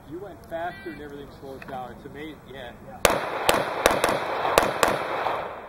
You went faster and everything slowed down. It's amazing. Yeah.